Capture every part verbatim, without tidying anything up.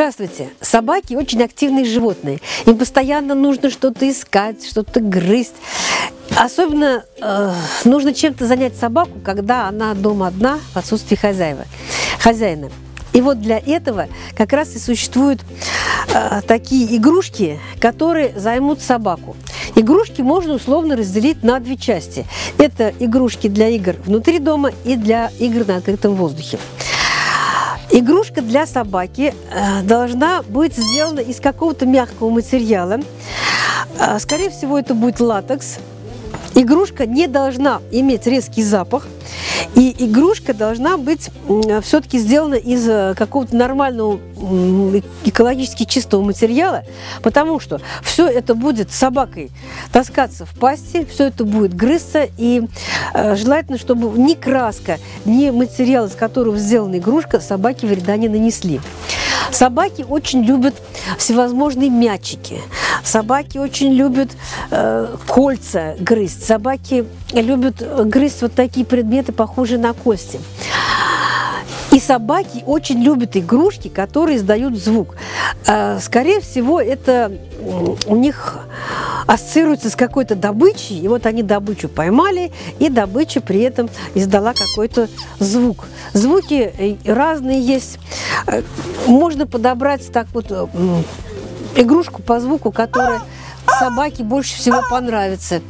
Здравствуйте! Собаки очень активные животные. Им постоянно нужно что-то искать, что-то грызть. Особенно э, нужно чем-то занять собаку, когда она дома одна в отсутствии хозяева, хозяина. И вот для этого как раз и существуют э, такие игрушки, которые займут собаку. Игрушки можно условно разделить на две части. Это игрушки для игр внутри дома и для игр на открытом воздухе. Игрушка для собаки э, должна быть сделана из какого-то мягкого материала. Э, скорее всего, это будет латекс. Игрушка не должна иметь резкий запах. И игрушка должна быть э, все-таки сделана из э, какого-то нормального, э, экологически чистого материала, потому что все это будет с собакой таскаться в пасти, все это будет грызться, и э, желательно, чтобы ни краска, ни материал, из которого сделана игрушка, собаке вреда не нанесли. Собаки очень любят всевозможные мячики. Собаки очень любят э, кольца грызть. Собаки любят грызть вот такие предметы, похожие на кости. И собаки очень любят игрушки, которые издают звук. Э, скорее всего, это у них ассоциируется с какой-то добычей. И вот они добычу поймали, и добыча при этом издала какой-то звук. Звуки разные есть. Можно подобрать так вот игрушку по звуку, которая собаке больше всего понравится.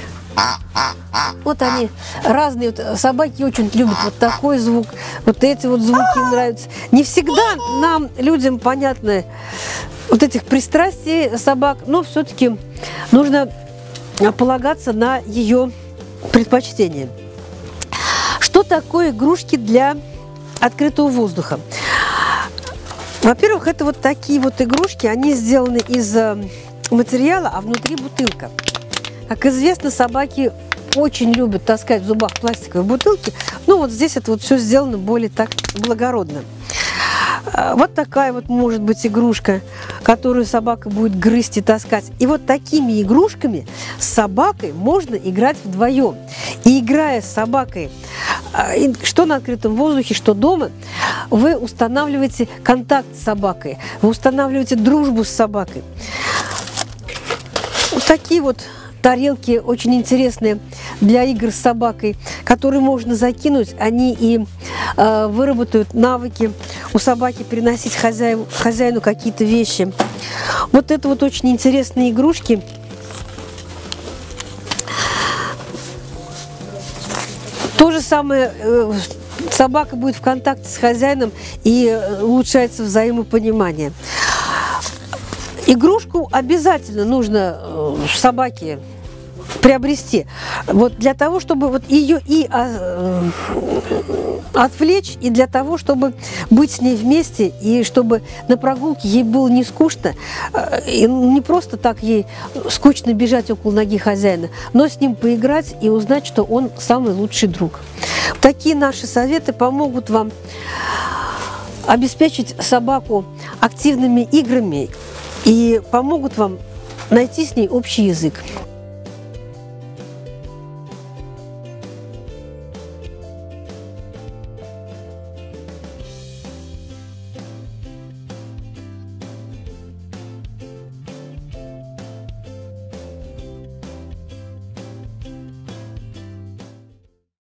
Вот они разные. Вот собаки очень любят вот такой звук. Вот эти вот звуки им нравятся. Не всегда нам, людям, понятны вот этих пристрастий собак, но все-таки нужно полагаться на ее предпочтения. Что такое игрушки для открытого воздуха? Во-первых, это вот такие вот игрушки, они сделаны из материала, а внутри бутылка. Как известно, собаки очень любят таскать в зубах пластиковые бутылки, но вот здесь это вот все сделано более так благородно. Вот такая вот может быть игрушка, которую собака будет грызть и таскать. И вот такими игрушками с собакой можно играть вдвоем. И играя с собакой, что на открытом воздухе, что дома, вы устанавливаете контакт с собакой, вы устанавливаете дружбу с собакой. Вот такие вот тарелки очень интересные для игр с собакой, которые можно закинуть, они и э, выработают навыки у собаки переносить хозяину, хозяину какие-то вещи. Вот это вот очень интересные игрушки. То же самое, э, собака будет в контакте с хозяином, и улучшается взаимопонимание. Игрушку обязательно нужно э, собаке приобрести, вот для того, чтобы вот ее и а, отвлечь, и для того, чтобы быть с ней вместе, и чтобы на прогулке ей было не скучно, и не просто так ей скучно бежать около ноги хозяина, но с ним поиграть и узнать, что он самый лучший друг. Такие наши советы помогут вам обеспечить собаку активными играми и помогут вам найти с ней общий язык.